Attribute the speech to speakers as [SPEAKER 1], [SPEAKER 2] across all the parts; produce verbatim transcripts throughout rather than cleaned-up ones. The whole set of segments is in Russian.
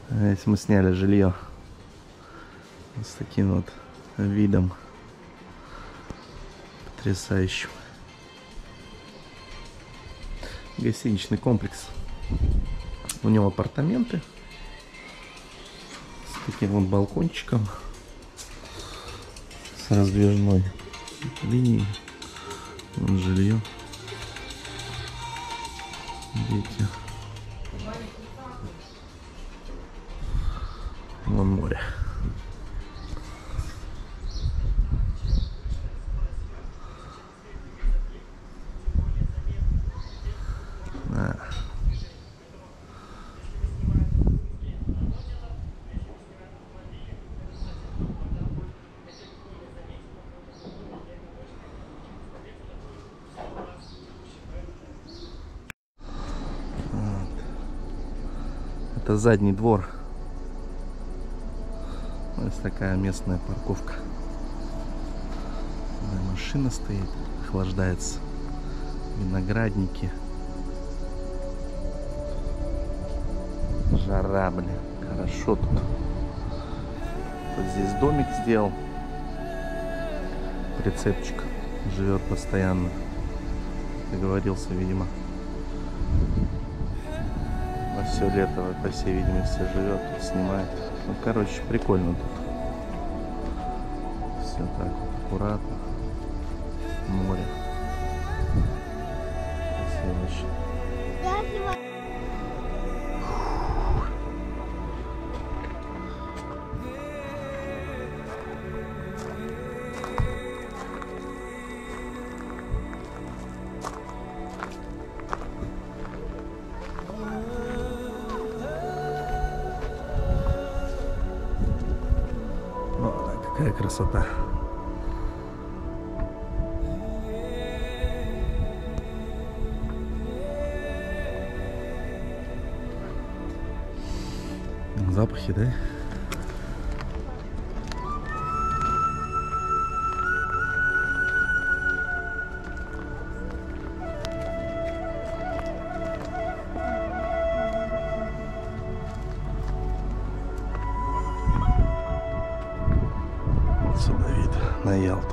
[SPEAKER 1] Здесь мы сняли жилье с таким вот видом потрясающим. Гостиничный комплекс. У него апартаменты с таким вот балкончиком, с раздвижной линией. Вон жилье. Видите? Вон море. А. Это задний двор. Здесь такая местная парковка. Машина стоит, охлаждается. Виноградники. Жара, блин. Хорошо тут. Вот здесь домик сделал. Прицепчик. Живет постоянно. Договорился, видимо. На все лето, по всей видимости, живет, тут снимает. Ну, короче, прикольно тут. Все так вот аккуратно. Море. Красиво очень. Какая красота. Запахи, да? Отсюда вид на Ялту.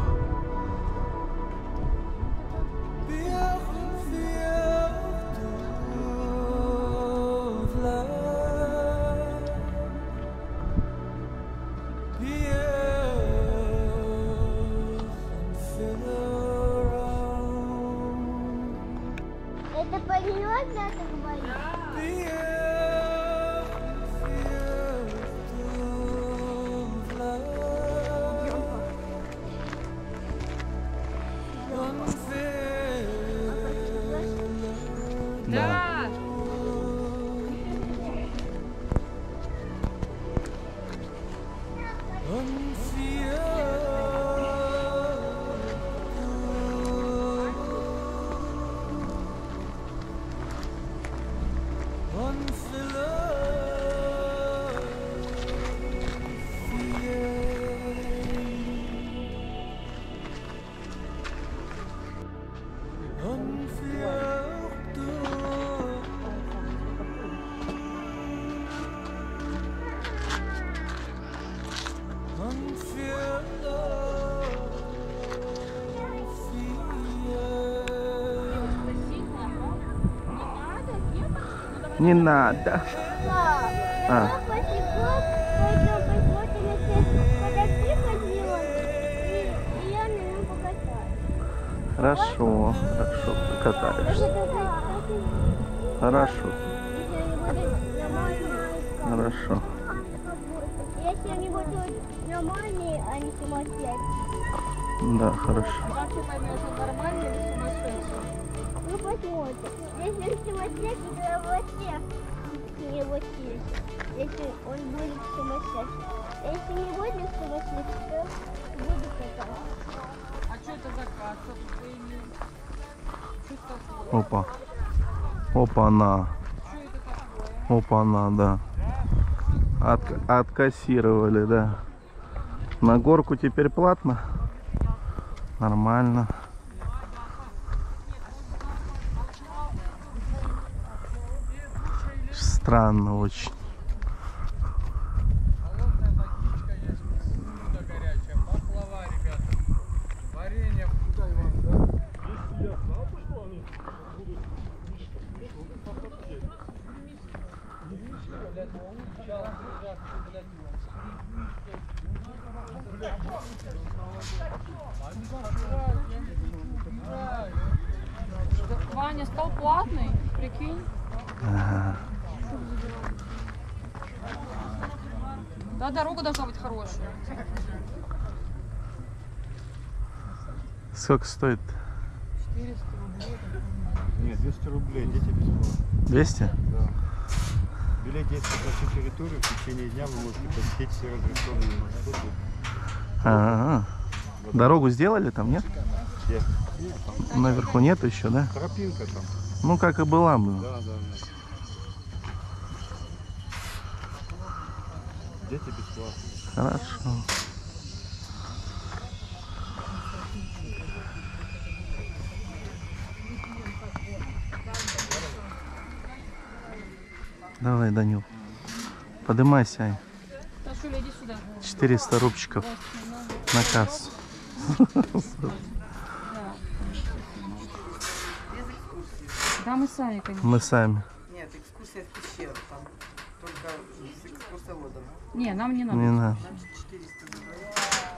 [SPEAKER 2] Это паренек, да, ты говоришь?
[SPEAKER 1] Да. Не надо.
[SPEAKER 2] Пап,
[SPEAKER 1] А.
[SPEAKER 2] я после год пойдем посмотрим, если подожди ходила, и, и я на нем покатаюсь.
[SPEAKER 1] Хорошо, хорошо, покатаешься. Хорошо, хорошо.
[SPEAKER 2] Если они будут нормальные, а не сумасшедшие.
[SPEAKER 1] Да, хорошо.
[SPEAKER 3] Как ты поймешь, он нормальный или сумасшедший?
[SPEAKER 2] Ну посмотрим. Если он сумасшедший, то я вообще не его силе. Если он будет сумасшедший. Если не будет сумасшедший, то буду кататься.
[SPEAKER 3] А что это за касса тут появилась? Что это такое?
[SPEAKER 1] Опа. Опа-на.
[SPEAKER 3] Что это такое?
[SPEAKER 1] Опа-на, да. От, откассировали, да. На горку теперь платно. Нормально. Странно очень.
[SPEAKER 3] Саня, стал платный, прикинь.
[SPEAKER 1] Ага.
[SPEAKER 3] Да, дорога должна быть хорошая.
[SPEAKER 1] Сколько стоит?
[SPEAKER 3] четыреста рублей.
[SPEAKER 4] Нет, двести рублей, дети бесплатно.
[SPEAKER 1] двести?
[SPEAKER 4] Да. Билет действует на всю территорию. В течение дня вы можете посетить все разрешенные маршруты.
[SPEAKER 1] Ага. Дорогу сделали там, нет?
[SPEAKER 4] Где?
[SPEAKER 1] Наверху нет еще, да?
[SPEAKER 4] Тропинка там.
[SPEAKER 1] Ну, как и была бы.
[SPEAKER 4] Да, да, да. Дети бесплатно.
[SPEAKER 1] Хорошо. Давай, Данил. Подымайся. Ань.
[SPEAKER 3] Сашуля, иди сюда.
[SPEAKER 1] четыреста рубчиков на кассу.
[SPEAKER 3] Да, мы сами, конечно.
[SPEAKER 1] Мы сами.
[SPEAKER 5] Нет, экскурсия в пещеру, там только с экскурсоводом.
[SPEAKER 3] Не, нам не надо.
[SPEAKER 1] Не надо.
[SPEAKER 5] Нам четыреста забрали.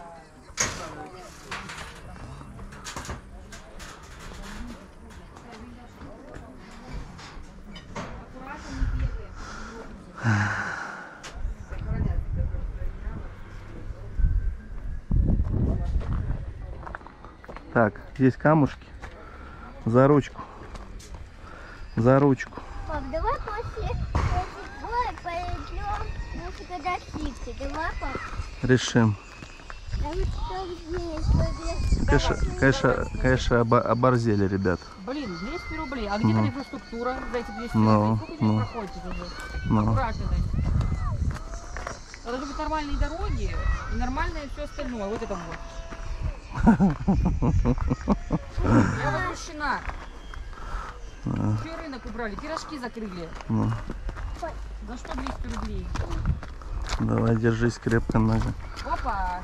[SPEAKER 1] Так, здесь камушки. За ручку. За ручку.
[SPEAKER 2] Пап, давай после этих гор пойдем на фотографии. Давай, пап.
[SPEAKER 1] Решим.
[SPEAKER 2] Там что здесь? Вот
[SPEAKER 1] Конечно, конечно, конечно оба- оборзели, ребят.
[SPEAKER 3] Блин, двести рублей. А где
[SPEAKER 1] Ну.
[SPEAKER 3] там инфраструктура за эти двести
[SPEAKER 1] Ну,
[SPEAKER 3] рублей? Сколько
[SPEAKER 1] ну.
[SPEAKER 3] здесь проходите уже?
[SPEAKER 1] Ну,
[SPEAKER 3] Аккуратно, Дань. Должны быть нормальные дороги и нормальное все остальное. Вот это вот. Я возмущена. Еще рынок убрали, пирожки закрыли.
[SPEAKER 1] ну.
[SPEAKER 3] За что двести рублей?
[SPEAKER 1] Давай, держись крепко нога.
[SPEAKER 3] Опа!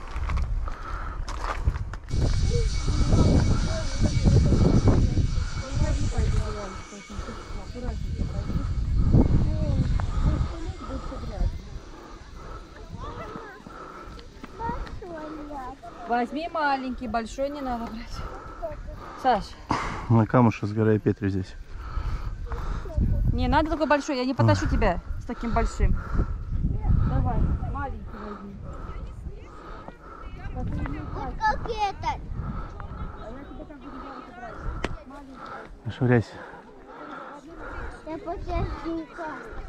[SPEAKER 3] Возьми маленький, большой не надо брать. Саш,
[SPEAKER 1] На камушек сгорай Петрю здесь.
[SPEAKER 3] не надо такой большой, я не потащу тебя с таким большим. Давай, маленький возьми.
[SPEAKER 2] Вот как этот.
[SPEAKER 1] Швыряйся.
[SPEAKER 2] Я после снега.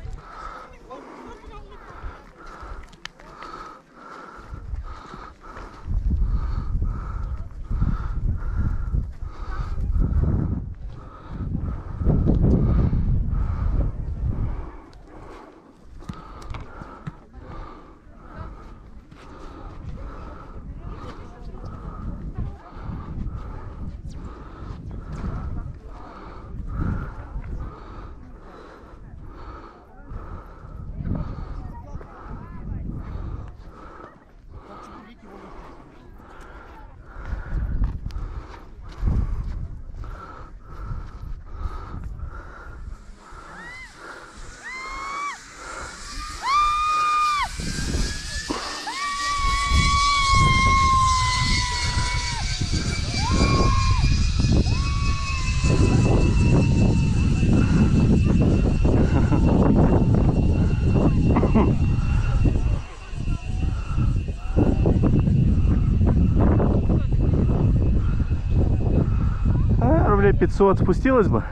[SPEAKER 1] А, рублей пятьсот спустилось бы.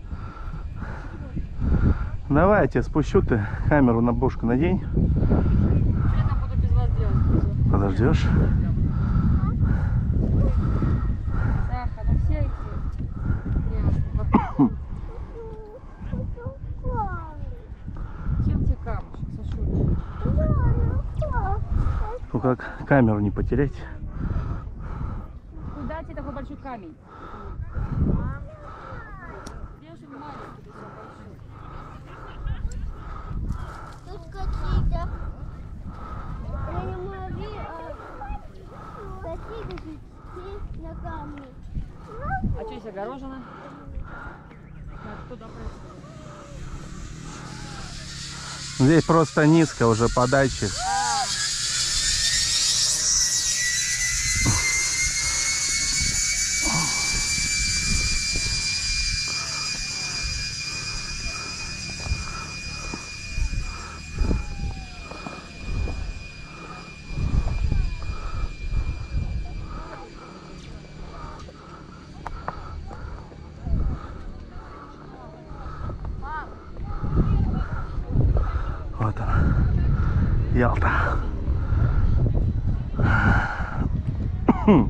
[SPEAKER 1] Давай, я тебя спущу, ты камеру на бошку надень.
[SPEAKER 3] Что я там буду без вас делать?
[SPEAKER 1] Подождешь.
[SPEAKER 3] Саха, ну все эти грязные. Чем тебе камушек, Сашуля?
[SPEAKER 1] Ну как камеру не потерять.
[SPEAKER 3] Куда тебе такой большой камень? Где же маленький, ты всё большой?
[SPEAKER 2] Тут какие-то муравьи, а какие-то здесь на камне.
[SPEAKER 3] А что здесь огорожено? Надо туда пройти.
[SPEAKER 1] Здесь просто низко уже подачи. Ялта. Хм.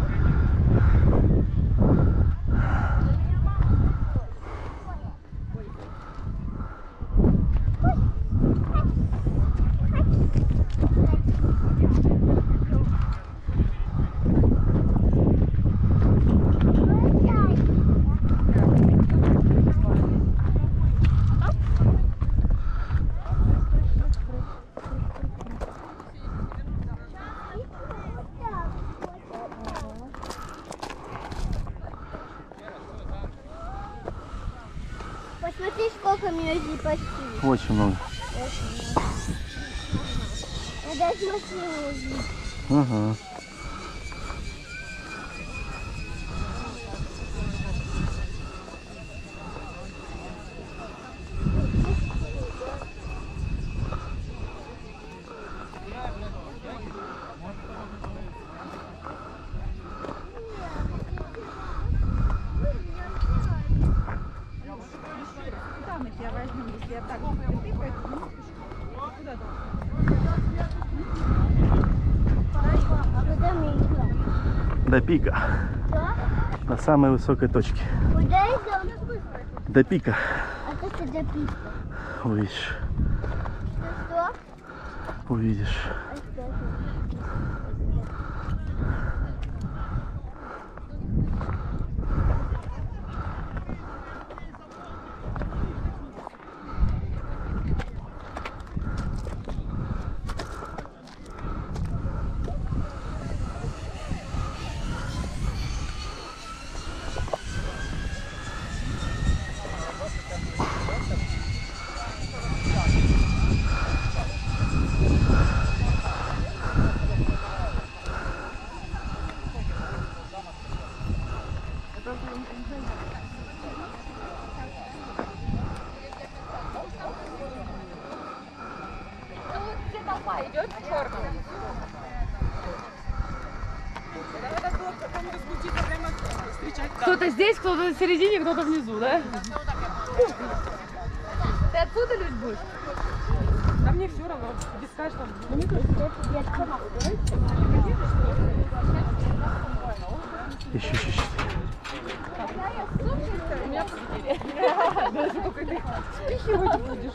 [SPEAKER 2] Посмотри, сколько медведей почти.
[SPEAKER 1] Очень много.
[SPEAKER 2] Я даже машину увидела.
[SPEAKER 1] Ага.
[SPEAKER 3] Там я возьму, если я так тыкаю, то куда там?
[SPEAKER 2] А куда мы идем?
[SPEAKER 1] До пика.
[SPEAKER 2] Да?
[SPEAKER 1] До самой высокой точки.
[SPEAKER 2] Куда идем?
[SPEAKER 1] До пика.
[SPEAKER 2] А как ты допишешь?
[SPEAKER 1] Увидишь.
[SPEAKER 2] Что?
[SPEAKER 1] Увидишь.
[SPEAKER 2] А что?
[SPEAKER 3] Кто-то здесь, кто-то на середине, кто-то внизу, да? Ты отсюда лишь будешь? Да мне все равно, без каждого. Мне тоже.
[SPEAKER 1] Еще чуть-чуть.
[SPEAKER 3] У меня посидели. Даже только ты спихивать будешь.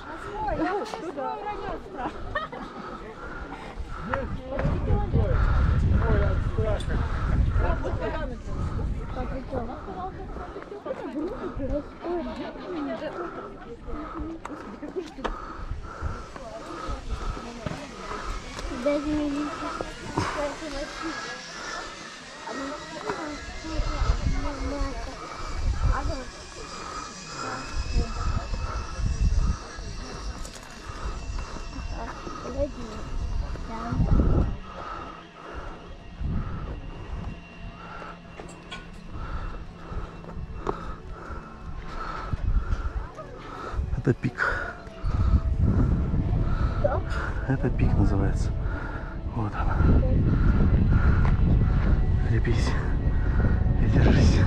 [SPEAKER 2] Даже не видно.
[SPEAKER 1] Это пик.
[SPEAKER 2] Что?
[SPEAKER 1] Это пик называется. Вот она. Крепись и держись.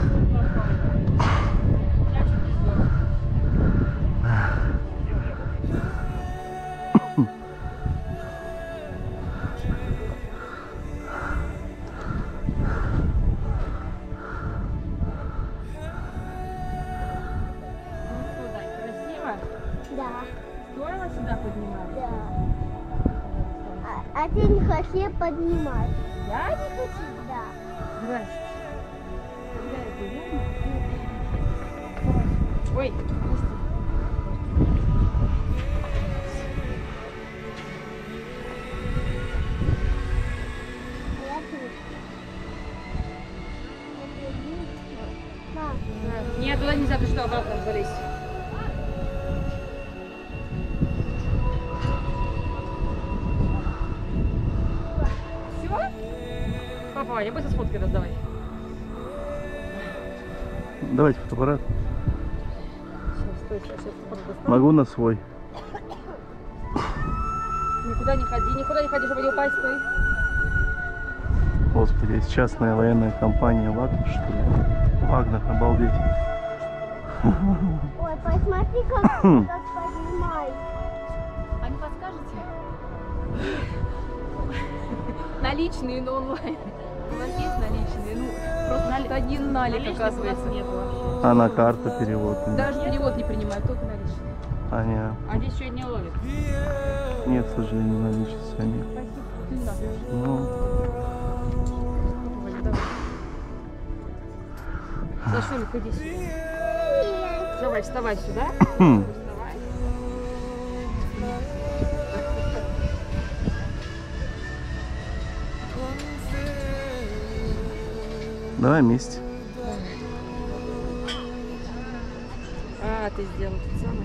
[SPEAKER 3] Красиво?
[SPEAKER 2] Да.
[SPEAKER 3] Здорово сюда подниматься?
[SPEAKER 2] Да. А, а ты не хотел поднимать?
[SPEAKER 3] Я не хочу.
[SPEAKER 2] Да.
[SPEAKER 3] Здрасте. Когда это видно? Ой,
[SPEAKER 2] Я тут. Мам,
[SPEAKER 3] нет, туда нельзя, ты что, обратно залезть. Все? Папа, я быстро сфоткай раз, давай.
[SPEAKER 1] Давайте фотоаппарат.
[SPEAKER 3] Сейчас, стой, сейчас, сейчас фотоаппарат достану.
[SPEAKER 1] Могу на свой.
[SPEAKER 3] Никуда не ходи, никуда не ходи, чтобы не упасть, стой.
[SPEAKER 1] Господи, есть частная военная компания Вагнер, что ли? Вагнер, обалдеть.
[SPEAKER 2] ой, посмотри, как, как поднимается.
[SPEAKER 3] А не подскажете? Наличные, но онлайн. У нас есть наличные, ну просто наль... один налик, оказывается. Нет вообще.
[SPEAKER 1] А на карту перевод?
[SPEAKER 3] Даже перевод не принимают, только наличные.
[SPEAKER 1] А, нет.
[SPEAKER 3] А здесь еще и не ловит.
[SPEAKER 1] Нет, к сожалению, наличия сами. Ну,
[SPEAKER 3] Сашулик, иди сюда. Давай, вставай сюда.
[SPEAKER 1] хм.
[SPEAKER 3] Вставай.
[SPEAKER 1] Давай вместе.
[SPEAKER 3] А, ты сделал тот самый.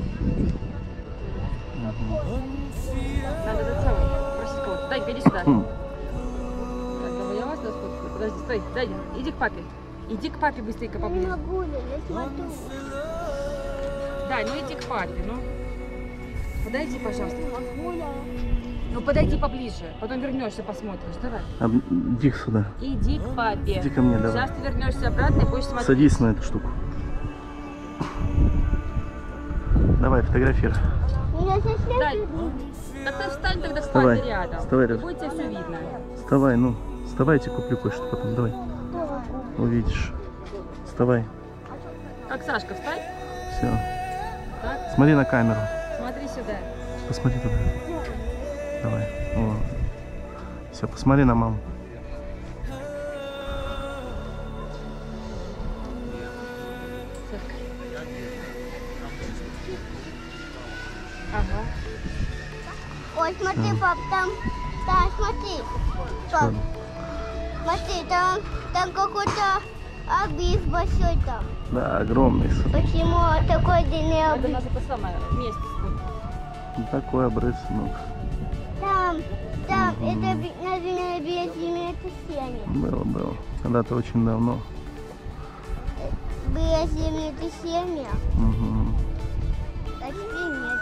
[SPEAKER 1] Угу.
[SPEAKER 3] Надо этот самый. Просить кого-то. Дай, иди сюда.
[SPEAKER 1] Хм.
[SPEAKER 3] Так, давай я вас сфоткаю. Подожди, стой, дай, иди к папе. Иди к папе быстренько
[SPEAKER 2] Не
[SPEAKER 3] поближе.
[SPEAKER 2] могу, я смотрю.
[SPEAKER 3] Да, ну иди к папе, ну. Подойди, пожалуйста.
[SPEAKER 2] Могу я.
[SPEAKER 3] Ну подойди поближе, потом вернешься, посмотришь. Давай.
[SPEAKER 1] А, иди сюда.
[SPEAKER 3] Иди к папе.
[SPEAKER 1] Иди ко мне, давай.
[SPEAKER 3] Сейчас ты вернешься обратно и будешь смотреть.
[SPEAKER 1] Садись на эту штуку. Давай, фотографируй.
[SPEAKER 2] Меня совсем
[SPEAKER 3] Дай.
[SPEAKER 2] видно.
[SPEAKER 3] Так ты встань тогда с
[SPEAKER 1] Вставай.
[SPEAKER 3] папой рядом.
[SPEAKER 1] Вставай
[SPEAKER 3] И
[SPEAKER 1] рядом.
[SPEAKER 3] будет тебе все видно.
[SPEAKER 1] Вставай, ну. Вставайте, куплю кое-что потом. Давай. Увидишь. Вставай.
[SPEAKER 3] Как Сашка, встань.
[SPEAKER 1] Все.
[SPEAKER 3] Так,
[SPEAKER 1] Смотри на камеру.
[SPEAKER 3] смотри сюда.
[SPEAKER 1] Посмотри туда. Давай. Все, посмотри на маму.
[SPEAKER 3] Сашка. Ага.
[SPEAKER 2] Ой, смотри, пап, там, там, смотри. Пап, смотри, там, там какой-то обрыв большой там.
[SPEAKER 1] Да, огромный.
[SPEAKER 2] Почему такой длинный
[SPEAKER 3] Это
[SPEAKER 2] обрыв?
[SPEAKER 3] нас это самое вместе.
[SPEAKER 1] Ну, такой обрыв, сынок.
[SPEAKER 2] Там, там, это, би- наверное, без это семя.
[SPEAKER 1] Было, было. Когда-то очень давно.
[SPEAKER 2] Без это семя.
[SPEAKER 1] Угу.
[SPEAKER 2] Почти нет.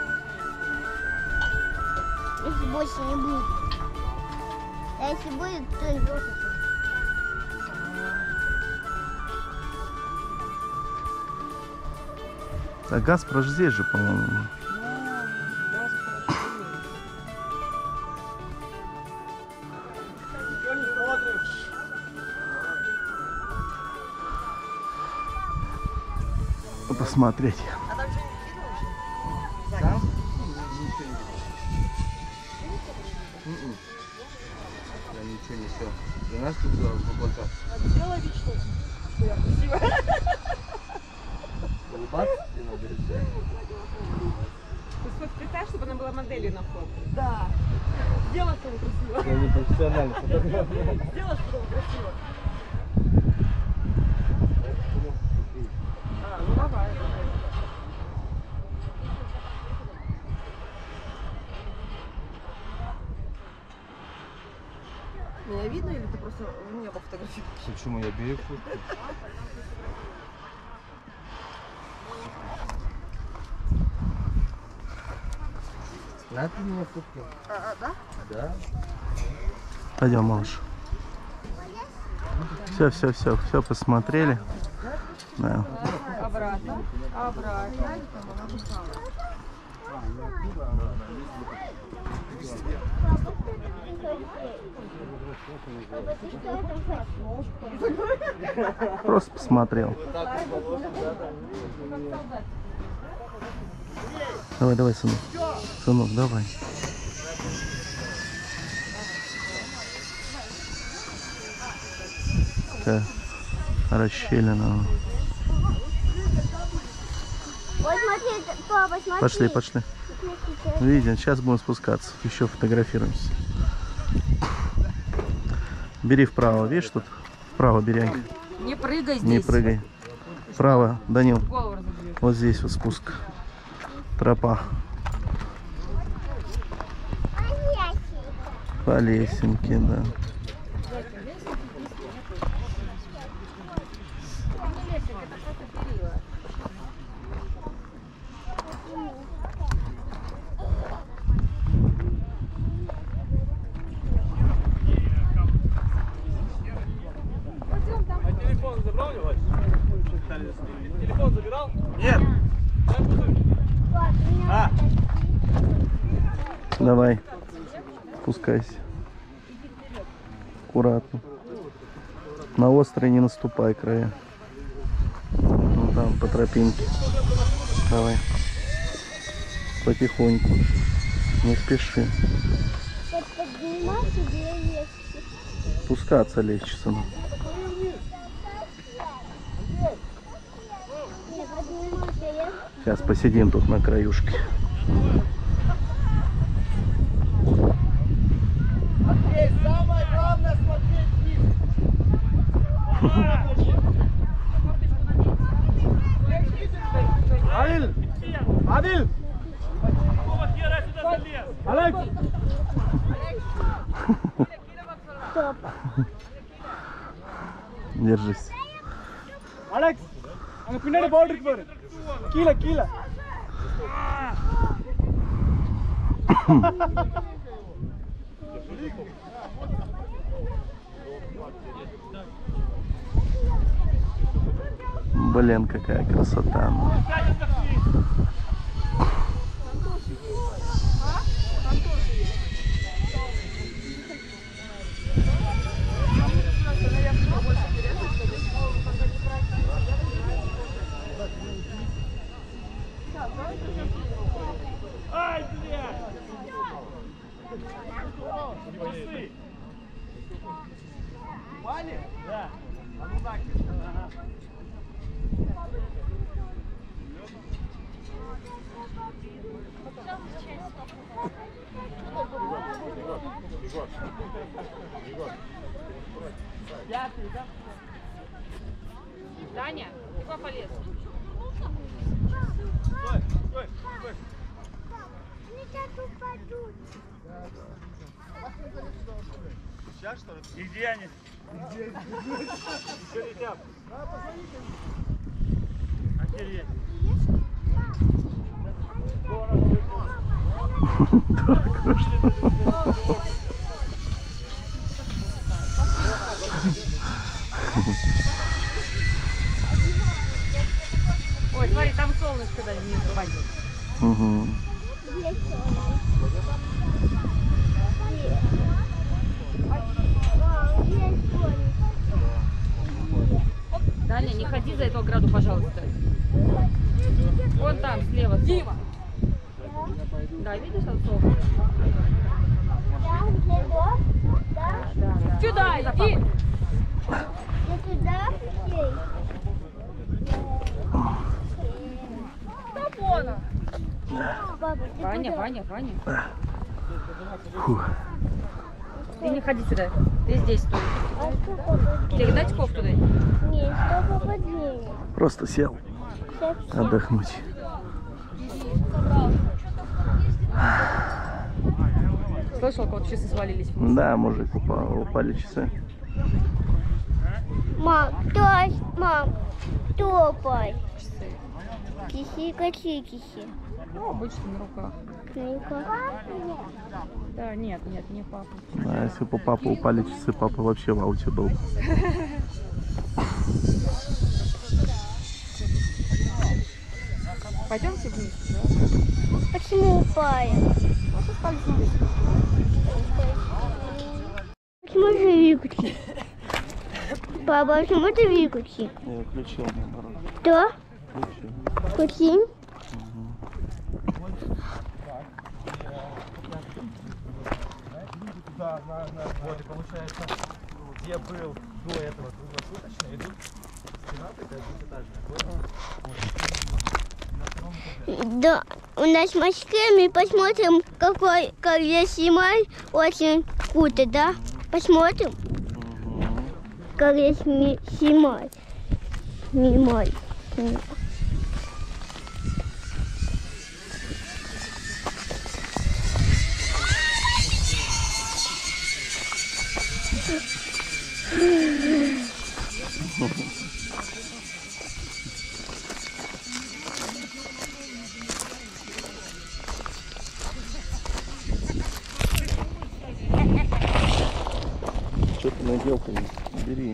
[SPEAKER 2] Если больше не будет. А если будет, то не будет.
[SPEAKER 1] А Газпром же здесь же, по-моему. Посмотреть.
[SPEAKER 5] А там что-нибудь видно уже? Там? Ничего не видно. Да ничего не все. И нас тут облака.
[SPEAKER 3] Сделай вид, что я красивая.
[SPEAKER 5] Улыбаться тебе надо.
[SPEAKER 3] Ты сфоткай так, чтобы она была моделью на фото. Да. Сделай, что красиво.
[SPEAKER 5] Я не профессиональный фотограф.
[SPEAKER 3] Сделай, что красиво. А, ну давай.
[SPEAKER 5] Меня видно или ты просто меня пофотографируешь? Почему я беру фотку? Надо меня фоткать? А, а, да? Да.
[SPEAKER 1] Пойдем, малыш. Все, все, все, все посмотрели. Да.
[SPEAKER 3] Обратно. Обратно.
[SPEAKER 1] Просто посмотрел. Давай, давай, сынок. Сынок, давай. Так, расщелина.
[SPEAKER 2] Вот смотри, папа, смотри.
[SPEAKER 1] Пошли, пошли. Видим, сейчас будем спускаться. Еще фотографируемся. Бери вправо, видишь тут? Вправо бери.
[SPEAKER 3] Не прыгай здесь.
[SPEAKER 1] Не прыгай. Вправо, Данил.
[SPEAKER 3] Голову разобьешь.
[SPEAKER 1] Вот здесь вот спуск. Тропа. По лесенке, да.
[SPEAKER 6] Телефон забирал? Нет.
[SPEAKER 1] Давай. Спускайся. Аккуратно. На острые не наступай края. Ну там по тропинке. Давай. Потихоньку. Не спеши.
[SPEAKER 2] Вот подниматься или легче?
[SPEAKER 1] Спускаться легче, сынок.
[SPEAKER 2] Не, подниматься легче.
[SPEAKER 1] Сейчас посидим тут на краюшке.
[SPEAKER 6] Самое главное смотреть вниз. Адил! Адил! Алекс!
[SPEAKER 2] Стоп.
[SPEAKER 1] Держись.
[SPEAKER 6] Алекс! அங்க பின்னாடி பால் இருக்கு பாரு. கீழ கீழ.
[SPEAKER 1] Блин, какая красота.
[SPEAKER 6] Ай, блядь! Вали? Да. А ну так. Ага. Пятый, да?
[SPEAKER 3] Таня, куда полез?
[SPEAKER 6] Стой, стой, стой.
[SPEAKER 2] Они сейчас упадут.
[SPEAKER 6] Сейчас что ли? И где они? Где? Еще летят. Охереть.
[SPEAKER 3] Ой, смотри, там солнышко даже не упадет.
[SPEAKER 1] Угу.
[SPEAKER 2] Где солнце? Мам, где солнце?
[SPEAKER 3] Таня, не ходи за эту ограду, пожалуйста. Вон там, слева. Дима! Да, видишь, там солнце?
[SPEAKER 2] Там, где лоб? Да?
[SPEAKER 3] Да, да. Сюда, иди!
[SPEAKER 2] Я туда ей. Папа, ты
[SPEAKER 3] Ваня,
[SPEAKER 2] куда?
[SPEAKER 3] Ваня, Ваня.
[SPEAKER 1] Фух.
[SPEAKER 3] Ты не ходи сюда. Ты здесь стой.
[SPEAKER 2] А что папа?
[SPEAKER 3] Тебе дать кофту дать?
[SPEAKER 2] Нет, что папа делает?
[SPEAKER 1] Просто сел
[SPEAKER 2] Совсем.
[SPEAKER 1] отдохнуть.
[SPEAKER 3] Слышал, кого-то часы свалились.
[SPEAKER 1] Да, мужик, упал, упали часы.
[SPEAKER 2] Мам, кто? Мам, топай.
[SPEAKER 3] Часы.
[SPEAKER 2] Киси, киси, киси.
[SPEAKER 3] Ну, обычно на руках.
[SPEAKER 2] Ну-ка.
[SPEAKER 3] Да, нет, нет, не папа.
[SPEAKER 1] А если бы у папы упали часы, папа вообще в ауте был.
[SPEAKER 3] Пойдемте вниз, да?
[SPEAKER 2] Почему упали? Почему ты выключи? Папа, почему ты выключи?
[SPEAKER 1] Я включил, наоборот.
[SPEAKER 2] Что?
[SPEAKER 1] Включил.
[SPEAKER 2] Включи?
[SPEAKER 6] Да, на, на, вот и получается, где был до этого круглосуточно, идут стена такая двухэтажная.
[SPEAKER 2] Да, у нас в Москве мы посмотрим, какой, как я снимаю, очень круто, да? Посмотрим, как я сни- снимаю. Снимаю.
[SPEAKER 1] Что ты надел-то? Бери.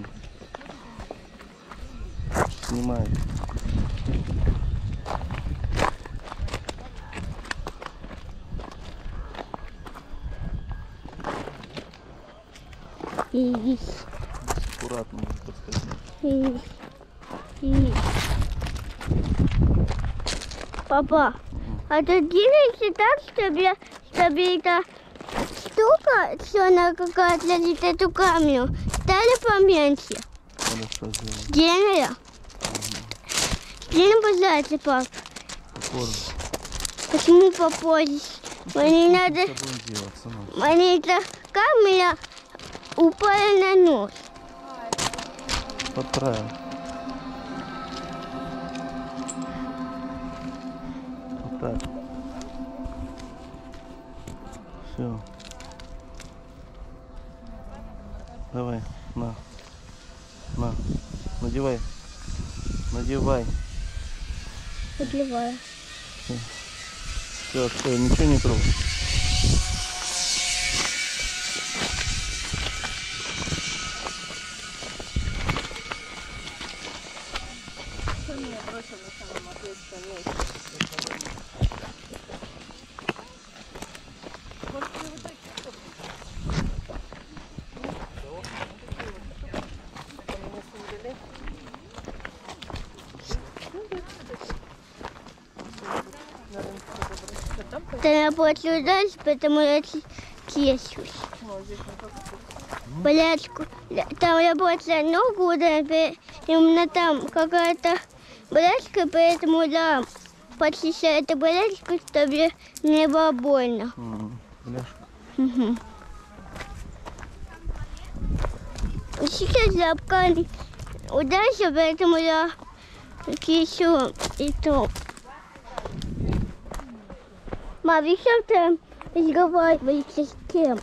[SPEAKER 1] Снимай.
[SPEAKER 2] И,
[SPEAKER 1] Аккуратно, подскользнуться.
[SPEAKER 2] и, и. Папа, а тут делается так, чтобы, чтобы эта штука, что она какая-то лежит эту камню, стали поменьше.
[SPEAKER 1] Хорошо сделано.
[SPEAKER 2] Сделала? Сделала, пожалуйста, пап.
[SPEAKER 1] Попозже.
[SPEAKER 2] Почему попозже? Мне надо...
[SPEAKER 1] Что будем делать, сынок?
[SPEAKER 2] Мне это камня упала на нос.
[SPEAKER 1] Подправим. Вот так. Все. Давай, на. На. Надевай. Надевай.
[SPEAKER 2] Подливаю.
[SPEAKER 1] Все, все, ничего не трогай.
[SPEAKER 2] Ты работаешь дальше, поэтому я тесюсь. Болячку. Там работает ногу, да, именно там какая-то болячка, поэтому да, почищаю эту болячку, чтобы не было больно.
[SPEAKER 1] Бляшка.
[SPEAKER 2] Угу. Сейчас лапка удача, поэтому я кишу и то. Мам, вы что там разговариваете с кем?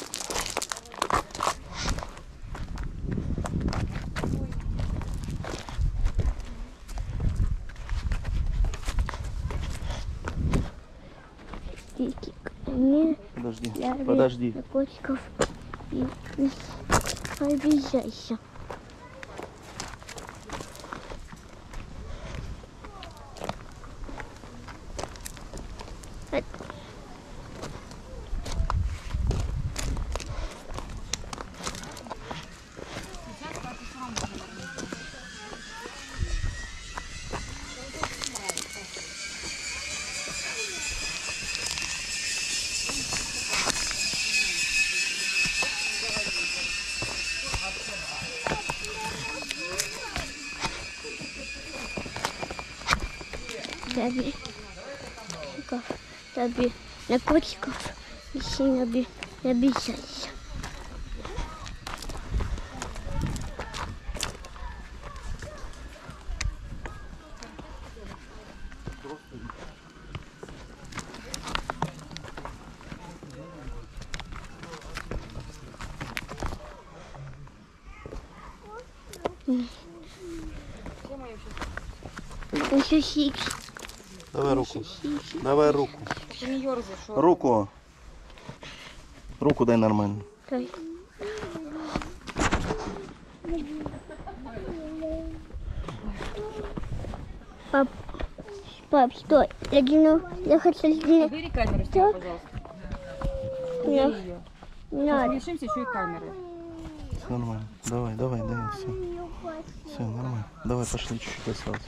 [SPEAKER 1] Подожди, подожди.
[SPEAKER 2] Котиков и не обижайся. Таби, таби, на котиков и сильно не обижайся. Еще сикс.
[SPEAKER 1] Давай руку. Давай руку.
[SPEAKER 3] Ты не ерзай, что?
[SPEAKER 1] Руку. Руку дай нормально.
[SPEAKER 2] Дай. Пап, пап, стой. Я гину, я хочу сделать.
[SPEAKER 3] Убери камеру с тебя, пожалуйста. Убери
[SPEAKER 2] Нет.
[SPEAKER 3] ее.
[SPEAKER 2] Не надо.
[SPEAKER 3] Лишимся еще и камеры.
[SPEAKER 1] Все нормально. Давай, давай, дай. Все. Все, нормально. Давай, пошли, чуть-чуть осталось.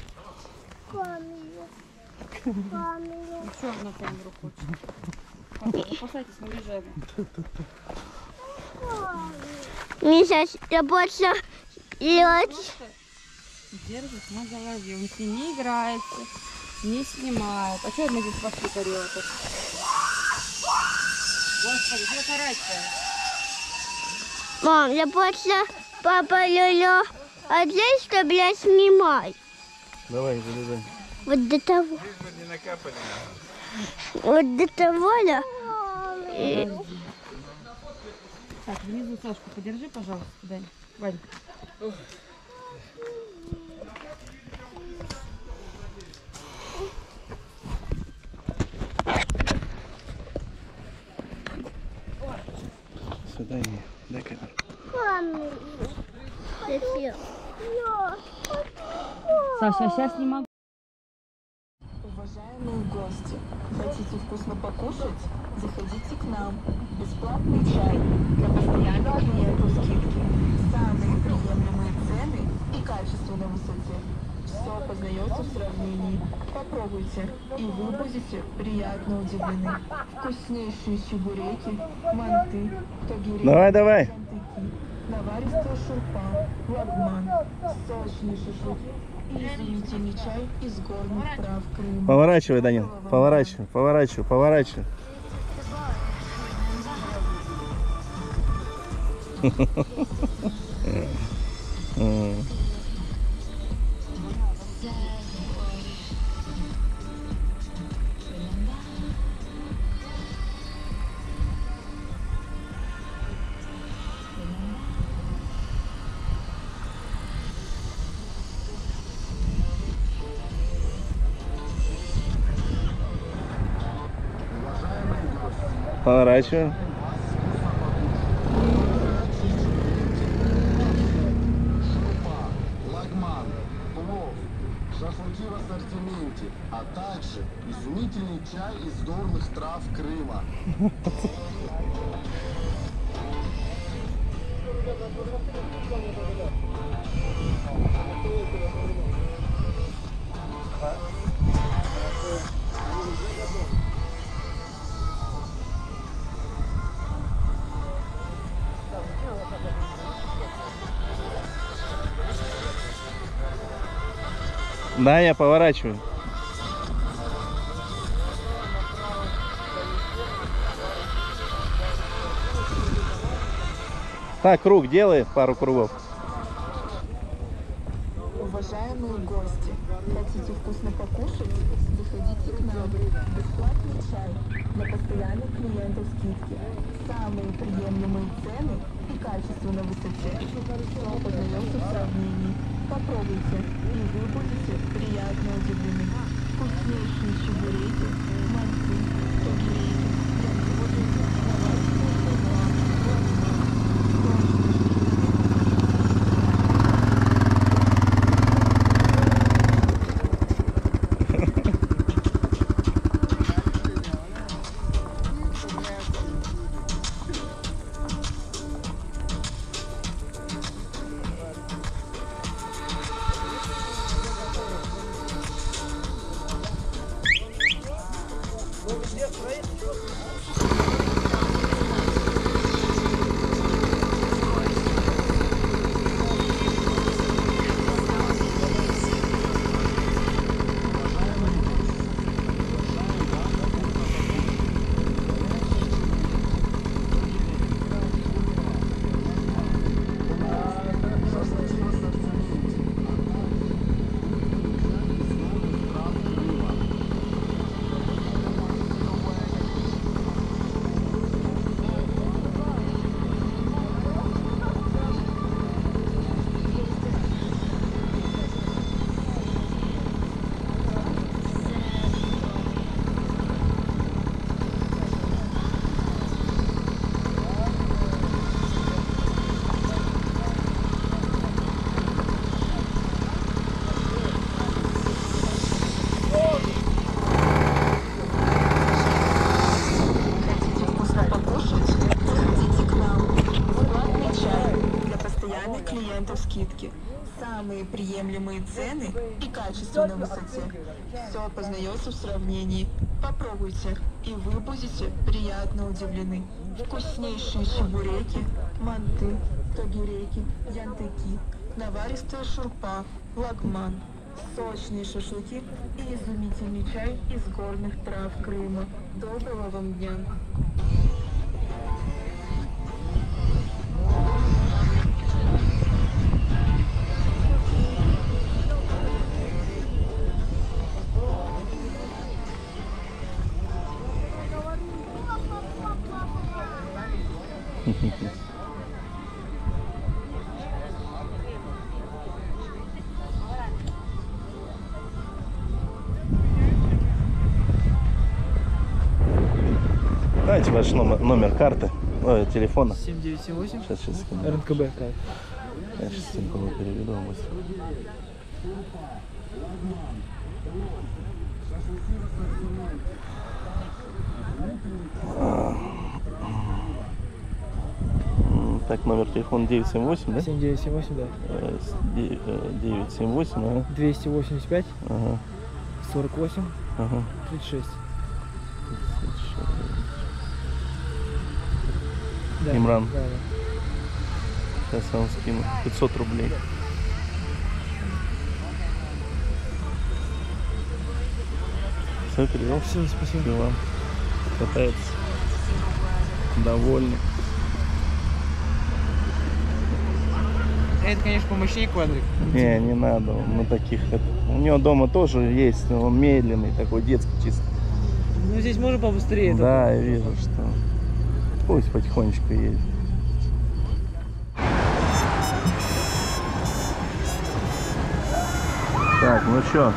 [SPEAKER 3] Еще одну камеру хочет. Запасайтесь, мы уезжаем.
[SPEAKER 2] Мне сейчас работа лед.
[SPEAKER 3] Держит на голове. Он с ней не играется, не снимает. А что мы здесь пошли тарелку? Господи, что карать-то?
[SPEAKER 2] Мам, я просто папа Лёля, а здесь, чтобы я снимай.
[SPEAKER 1] Давай, залезай.
[SPEAKER 2] Вот до того. Вот до того, да. И...
[SPEAKER 3] Так, внизу Сашку подержи, пожалуйста, Дань. Вань.
[SPEAKER 1] Сюда и дай камеру.
[SPEAKER 3] Саша, сейчас не могу.
[SPEAKER 7] Уважаемые гости, гости. Хотите вкусно покушать? Заходите к нам. Бесплатный чай. Для постоянных клиентов скидки. Самые приемлемые цены и качество на высоте. Все познается в сравнении. Попробуйте, и вы будете приятно удивлены. Вкуснейшие чебуреки, манты, тогиреки,
[SPEAKER 1] Давай, давай.
[SPEAKER 7] янтыки, наваристая шурпа, лагман, сочные шашлыки и изумительный чай из горных трав Крыма.
[SPEAKER 1] Поворачивай, Данил. Поворачивай, поворачивай, поворачивай. Поворачиваем.
[SPEAKER 8] Лагман, плов, шашлыки в ассортименте, а также изумительный чай из горных трав Крыма.
[SPEAKER 1] Даня, поворачивай. Так, круг делай, пару кругов.
[SPEAKER 7] Уважаемые гости, хотите вкусно покушать? Заходите к нам. Бесплатный чай. Для постоянных клиентов скидки. Самые приемлемые цены и качество на высоте. Все познается в сравнении. Попробуйте, и вы будете приятно удивлены. Вкуснейшие чебуреки, манты, тогиреки, янтыки, наваристая шурпа, лагман, скидки. Самые приемлемые цены и качество на высоте. Все познается в сравнении. Попробуйте, и вы будете приятно удивлены. Вкуснейшие чебуреки, манты, тогиреки, янтыки, наваристая шурпа, лагман, сочные шашлыки и изумительный чай из горных трав Крыма. Доброго вам дня!
[SPEAKER 1] Дайте ваш номер, номер карты, ой, телефона.
[SPEAKER 6] семь девять семь восемь.
[SPEAKER 1] Сейчас, сейчас скину.
[SPEAKER 6] эр эн ка бэ.
[SPEAKER 1] Я сейчас Тинькову переведу быстро. Так, номер телефона девять семь восемь, да?
[SPEAKER 6] семь девять семь восемь, да.
[SPEAKER 1] Э, с- де- э, девять семь восемь, ага.
[SPEAKER 6] двести восемьдесят пять,
[SPEAKER 1] Ага,
[SPEAKER 6] сорок восемь,
[SPEAKER 1] ага.
[SPEAKER 6] тридцать шесть. Да,
[SPEAKER 1] Имран.
[SPEAKER 6] Да, да.
[SPEAKER 1] Сейчас я вам скину. пятьсот рублей. Все, перевел?
[SPEAKER 6] Все, спасибо.
[SPEAKER 1] Все вам. Катается. Довольный.
[SPEAKER 6] Это, конечно, помощнее квадрик.
[SPEAKER 1] Не, не надо. Он на таких. это- У него дома тоже есть, но он медленный, такой детский чисто.
[SPEAKER 6] Ну, здесь можно побыстрее.
[SPEAKER 1] Да, я вижу, что. Пусть потихонечку едет. Так, ну чё?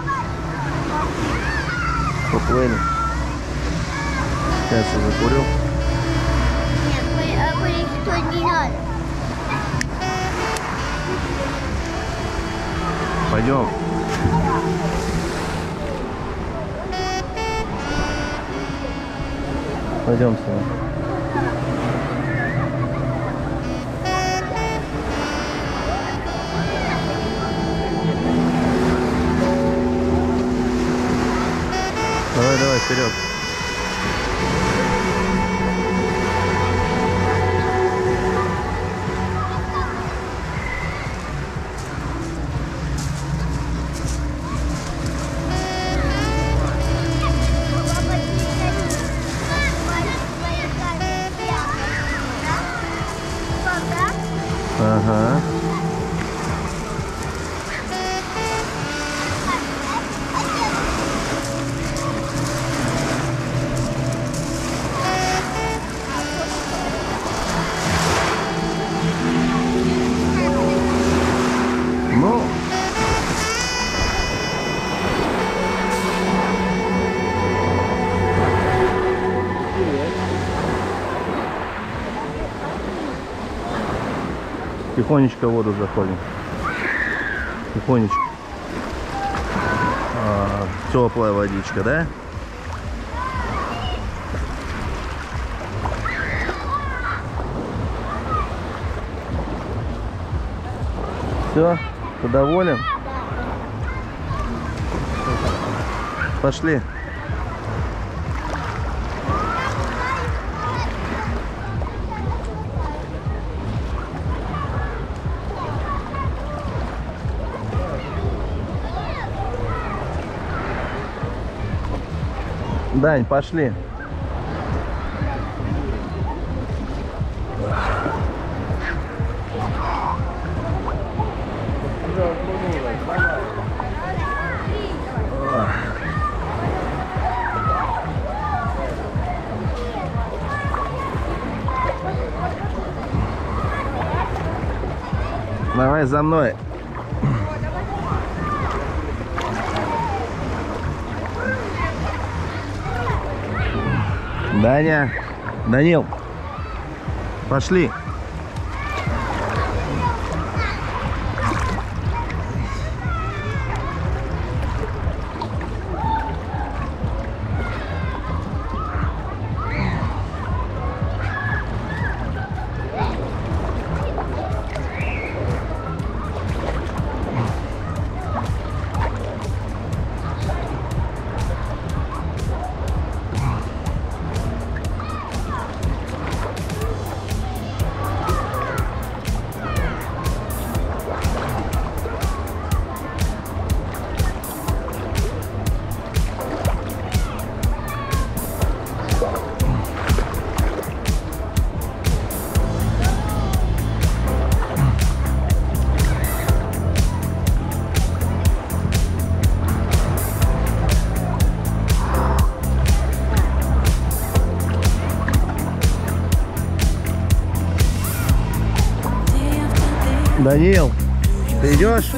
[SPEAKER 1] Поплыли. Сейчас я закурю.
[SPEAKER 2] Нет, мы, а мы что не надо.
[SPEAKER 1] Пойдем. Пойдем с вами. Давай, давай, вперед.
[SPEAKER 2] Папа, ты твоя камера. Папа,
[SPEAKER 1] Ага. Ну, тихонечко в воду заходим. Тихонечко. А, теплая водичка, да? Все, ты доволен? Пошли. Дань, пошли. Давай за мной. Даня, Данил, пошли. Данил, ты идешь?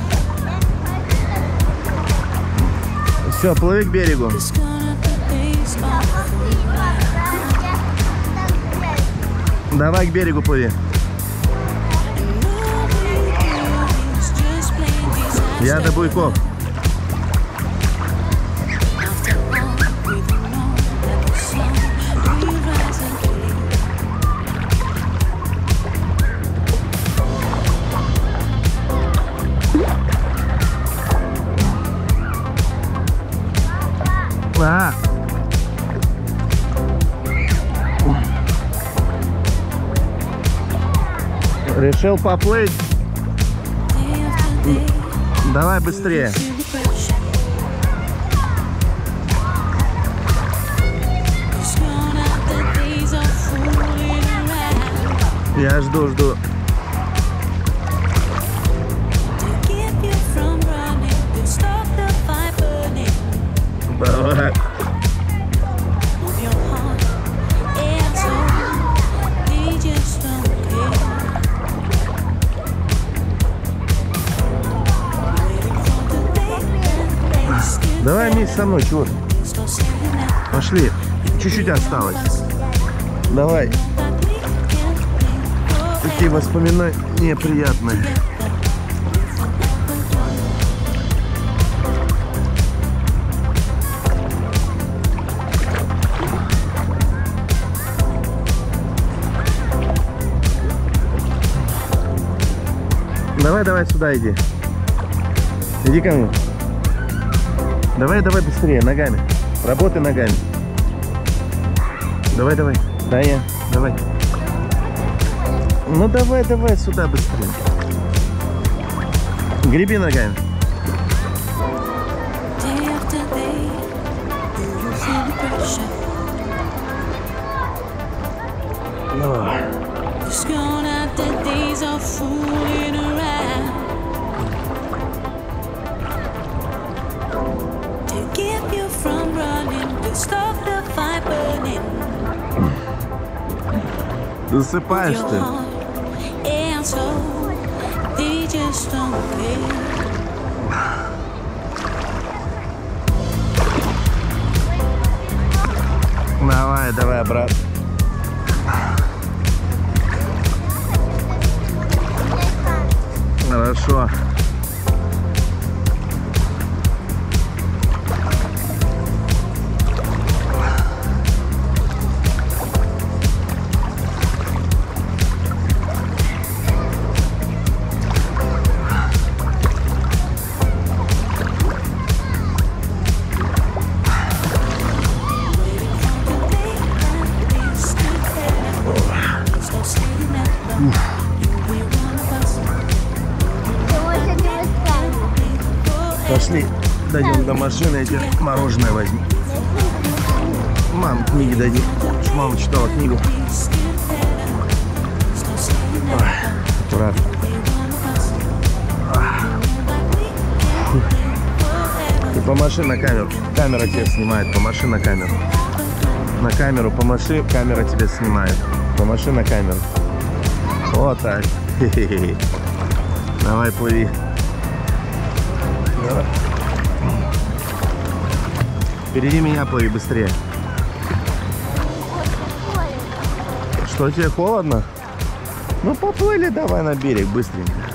[SPEAKER 1] Все, плыви к берегу. Давай к берегу плыви. Я до Буйков. Решил поплыть? Давай быстрее. Я жду, жду. Давай. Давай вместе со мной, чего? Пошли. Чуть-чуть осталось. Давай. Такие воспоминания неприятные. Давай, давай сюда иди. Иди ко мне. Давай, давай быстрее, ногами. Работай ногами. Давай, давай. Да, я. Давай. Ну давай, давай сюда быстрее. Греби ногами. Давай. Засыпаешь ты? Давай, давай, брат. Хорошо. Пошли, дойдем до машины, я тебе мороженое возьму. Мам, книги дадим. Мама читала книгу. Ой, аккуратно. Ты помаши на камеру. Камера тебя снимает. Помаши на камеру. На камеру помаши, камера тебя снимает. Помаши на камеру. Вот так. Хе-хе-хе. Давай, плыви. Давай. Впереди меня плыви быстрее. Что, тебе холодно? Ну поплыли давай на берег быстренько.